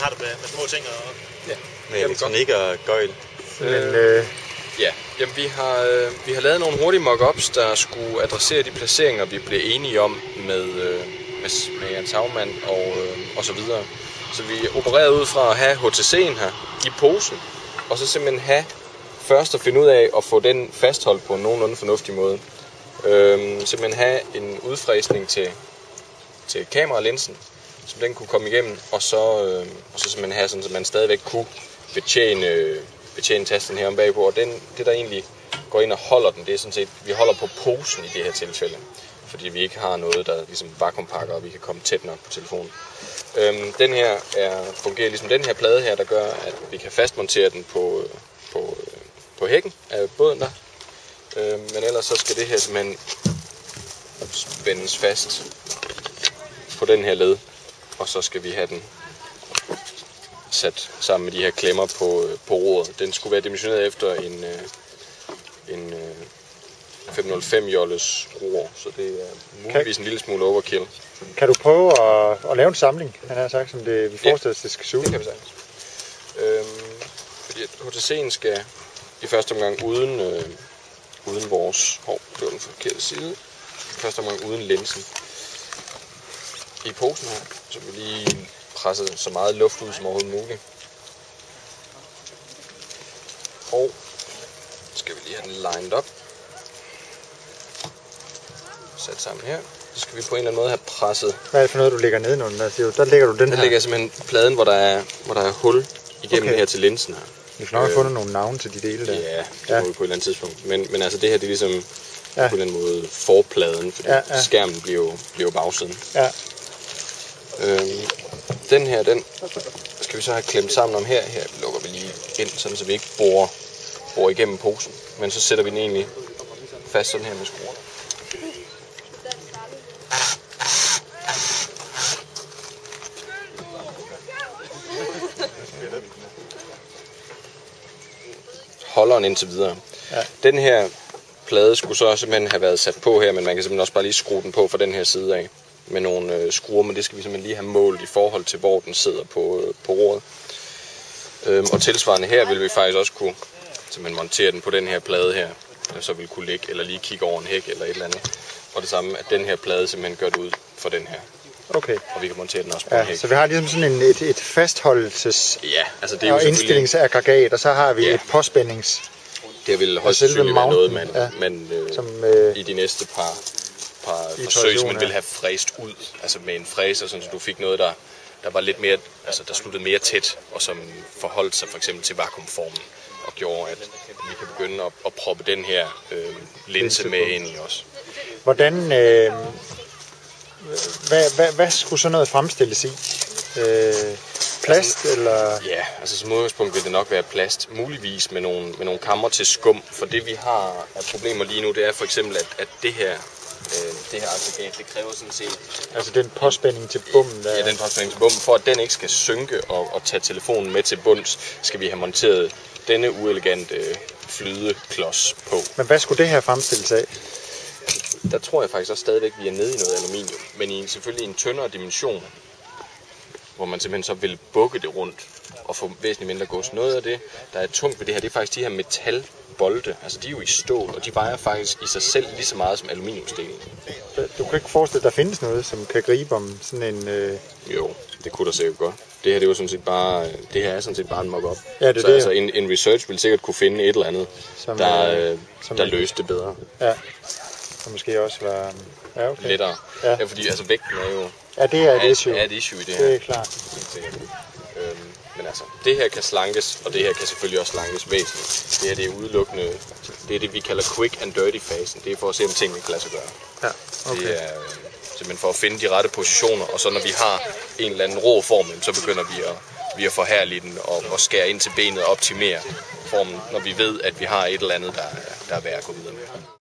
har det med små ting og... Ja, med elektronik og gøjl. Ja, jamen, vi har lavet nogle hurtige mock-ups, der skulle adressere de placeringer, vi blev enige om med Jens Haumann og så videre. Så vi opererede ud fra at have HTC'en her i posen, og så simpelthen have først at finde ud af at få den fastholdt på en nogenlunde fornuftig måde. Simpelthen have en udfræsning til kameralinsen, som den kunne komme igennem, og så simpelthen have sådan, så man stadigvæk kunne betjene tasten her om bagpå. Og det der egentlig går ind og holder den, det er sådan set, vi holder på posen i det her tilfælde, fordi vi ikke har noget, der ligesom vakuumpakker, og vi kan komme tæt nok på telefonen. Den her fungerer ligesom den her plade her, der gør, at vi kan fastmontere den på hækken af båden der. Men ellers så skal det her simpelthen spændes fast på den her led, og så skal vi have den sat sammen med de her klemmer på roret. Den skulle være dimensioneret efter en 505 jolles ror, så det er muligvis en lille smule overkill. Kan du prøve at lave en samling, han har sagt, som vi forestiller os, det skal se ud? Det kan vi sagtens. Fordi HTC'en skal i første omgang uden vores... det var den forkerte side. I første omgang uden linsen. I posen her, så vi lige presse så meget luft ud som overhovedet muligt. Og skal vi lige have den lined op. Sat sammen her. Så skal vi på en eller anden måde have presset. Hvad er det for noget, du lægger nedenunder? Der lægger du den her? Der lægger jeg simpelthen pladen, hvor der er hul igennem her til linsen her. Vi skal nok have fundet nogle navne til de dele der. Ja, det må vi på et eller andet tidspunkt. Men altså det her, det er ligesom på en eller anden måde forpladen, fordi skærmen bliver jo bagsiden. Ja. Den her, den skal vi så have klemt sammen om her. Her lukker vi lige ind, sådan så vi ikke borer igennem posen. Men så sætter vi den egentlig fast sådan her med skruerne. Holderen indtil videre. Ja. Den her plade skulle så simpelthen have været sat på her, men man kan simpelthen også bare lige skrue den på fra den her side af med nogle skruer, men det skal vi simpelthen lige have målt i forhold til, hvor den sidder på roret. Og tilsvarende her vil vi faktisk også kunne simpelthen montere den på den her plade her, der så vil kunne ligge eller lige kigge over en hæk eller et eller andet. Og det samme, at den her plade simpelthen gør det ud for den her. Okay. Og vi kan montere den også på en hæk. Så vi har ligesom sådan et fastholdelses- altså det er og indstillingsaggregat, og så har vi et påspændings. Det vil højst sandsynligt være noget, man i de næste par forsøg, som man ville have fræst ud, altså med en fræser, så du fik noget, der var lidt mere, altså der sluttede mere tæt, og som forholdt sig for eksempel til vakuumformen, og gjorde, at vi kan begynde at proppe den her linse med ind i os. Hvordan, hvad skulle så noget fremstilles i? Plast eller? Ja, altså som udgangspunkt vil det nok være plast, muligvis med nogle kammer til skum, for det vi har af problemer lige nu, det er for eksempel, at det her aggregat, det kræver sådan set... Altså den påspænding til bummen der... Ja, den påspænding til bummen. For at den ikke skal synke og tage telefonen med til bunds, skal vi have monteret denne uelegante flydeklods på. Men hvad skulle det her fremstilles af? Der tror jeg faktisk også stadigvæk, vi er nede i noget aluminium, men selvfølgelig i en tyndere dimension, hvor man simpelthen så vil bukke det rundt og få væsentligt mindre gods. Noget af det, der er tungt ved det her, det er faktisk de her metalbolte. Altså de er jo i stål, og de vejer faktisk i sig selv lige så meget som aluminiumsdelen. Du kan ikke forestille, at der findes noget, som kan gribe om sådan en... Jo, det kunne der sikkert godt. Det her, det er jo sådan set bare, det her er sådan set bare en mock-up. Ja, så altså en research vil sikkert kunne finde et eller andet, der løste det bedre. Ja, og måske også var okay. Lettere. Ja, fordi altså vægten er jo... Ja, det er et issue. Er et issue i det her. Det er klart. Men altså, det her kan slankes, og det her kan selvfølgelig også slankes væsentligt. Det her, det er udelukkende, det er det, vi kalder quick and dirty fasen. Det er for at se, om tingene kan lade sig gøre. Ja, okay. Det er simpelthen for at finde de rette positioner, og så når vi har en eller anden rå form, så begynder vi at forherlige den og skære ind til benet og optimere formen, når vi ved, at vi har et eller andet, der er værd at gå videre med.